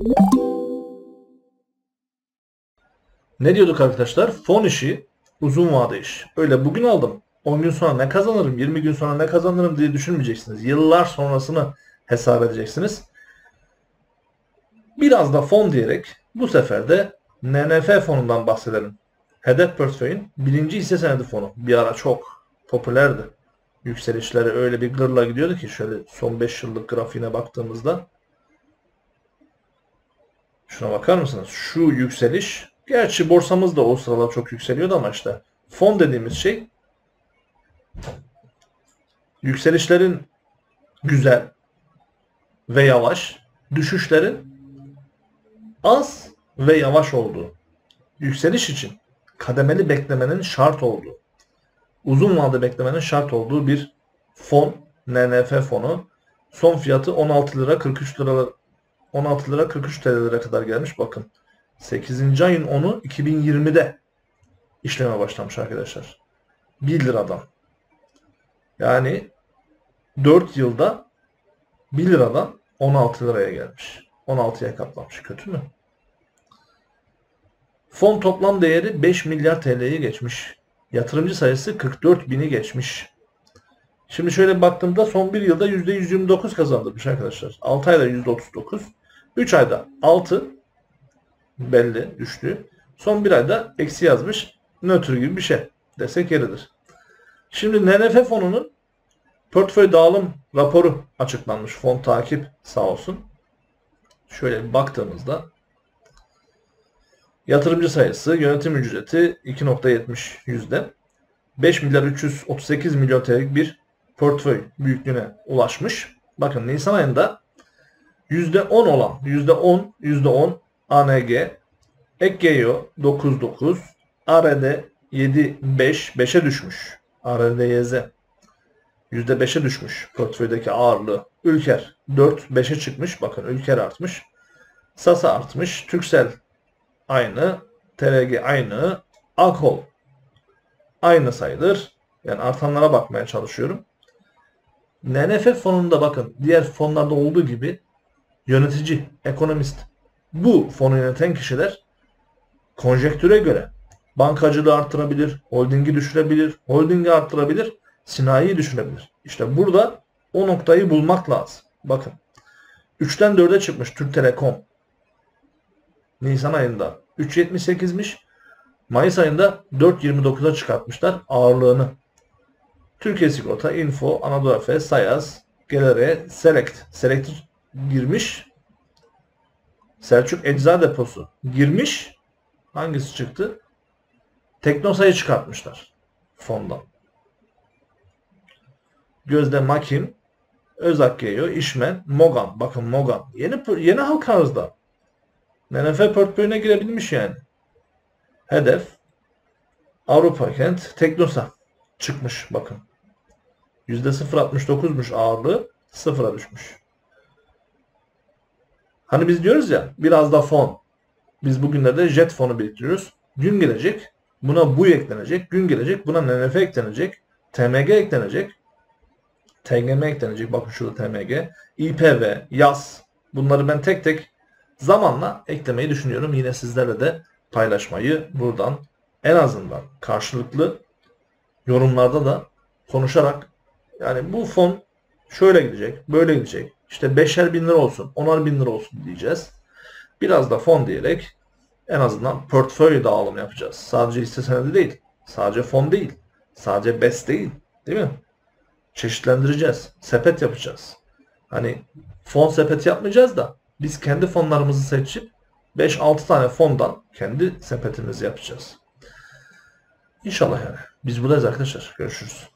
Ne diyorduk arkadaşlar? Fon işi uzun vade iş. Öyle bugün aldım, 10 gün sonra ne kazanırım, 20 gün sonra ne kazanırım diye düşünmeyeceksiniz. Yıllar sonrasını hesap edeceksiniz. Biraz da fon diyerek bu sefer de NNF fonundan bahsedelim. Hedef portföyün birinci hisse senedi fonu. Bir ara çok popülerdi. Yükselişleri öyle bir gırla gidiyordu ki şöyle son 5 yıllık grafiğine baktığımızda. Şuna bakar mısınız? Şu yükseliş. Gerçi borsamız da o sıralar çok yükseliyordu ama işte fon dediğimiz şey yükselişlerin güzel ve yavaş, düşüşlerin az ve yavaş olduğu, yükseliş için kademeli beklemenin şart olduğu, uzun vade beklemenin şart olduğu bir fon, NNF fonu. Son fiyatı 16 lira 43 lira 16 lira 43 TL'lere kadar gelmiş. Bakın 8. ayın 10'u 2020'de işleme başlamış arkadaşlar. 1 liradan. Yani 4 yılda 1 liradan 16 liraya gelmiş. 16'ya katlamış. Kötü mü? Fon toplam değeri 5 milyar TL'yi geçmiş. Yatırımcı sayısı 44 bini geçmiş. Şimdi şöyle baktığımda son 1 yılda %129 kazandırmış arkadaşlar. 6 ayda %39. 3 ayda 6 belli düştü. Son 1 ayda eksi yazmış. Nötr gibi bir şey desek yeridir. Şimdi NNF fonunun portföy dağılım raporu açıklanmış. Fon takip sağ olsun. Şöyle bir baktığımızda yatırımcı sayısı, yönetim ücreti 2,70 yüzde. 5 milyar 338 milyon TL'lik bir portföy büyüklüğüne ulaşmış. Bakın Nisan ayında %10 olan %10 ANG, EKGO 9,9, ARD 7,5'e düşmüş. ARD-YZ %5'e düşmüş portföydeki ağırlığı. Ülker 4,5'e çıkmış. Bakın Ülker artmış. Sasa artmış. Turkcell aynı. TRG aynı. Akol aynı sayılır. Yani artanlara bakmaya çalışıyorum. NNF fonunda bakın diğer fonlarda olduğu gibi yönetici, ekonomist, bu fonu yöneten kişiler konjektüre göre bankacılığı arttırabilir, holdingi düşürebilir, holdingi arttırabilir, sinayiyi düşürebilir. İşte burada o noktayı bulmak lazım. Bakın 3'ten 4'e çıkmış Türk Telekom. Nisan ayında 3,78'miş. Mayıs ayında 4,29'a çıkartmışlar ağırlığını. Türkiye Sigorta, Info, Anadolu Efes, Sayas, Gelere, Select girmiş. Selçuk Ecza Deposu girmiş. Hangisi çıktı? Teknosa'yı çıkartmışlar fondan. Gözde Makin, Özakgeyo, İşmen, Mogan. Bakın Mogan. Yeni halka arzda. NNF portföyüne girebilmiş yani. Hedef, Avrupa Kent, Teknosa çıkmış bakın. %0,69'muş ağırlığı, 0'a düşmüş. Hani biz diyoruz ya biraz da fon. Biz bugünlerde jet fonu biriktiriyoruz. Gün gelecek buna bu eklenecek. Gün gelecek buna NNF eklenecek. TMG eklenecek. TGM eklenecek. Bakın şurada TMG. İPV, YAS. Bunları ben tek tek zamanla eklemeyi düşünüyorum. Yine sizlerle de paylaşmayı buradan en azından karşılıklı yorumlarda da konuşarak yani bu fon şöyle gidecek, böyle gidecek. İşte 5'er bin lira olsun, 10'ar bin lira olsun diyeceğiz. Biraz da fon diyerek en azından portföy dağılımı yapacağız. Sadece hisse senedi değil, sadece fon değil, sadece BES değil, değil mi? Çeşitlendireceğiz, sepet yapacağız. Hani fon sepeti yapmayacağız da biz kendi fonlarımızı seçip 5-6 tane fondan kendi sepetimizi yapacağız. İnşallah yani. Biz buradayız arkadaşlar. Görüşürüz.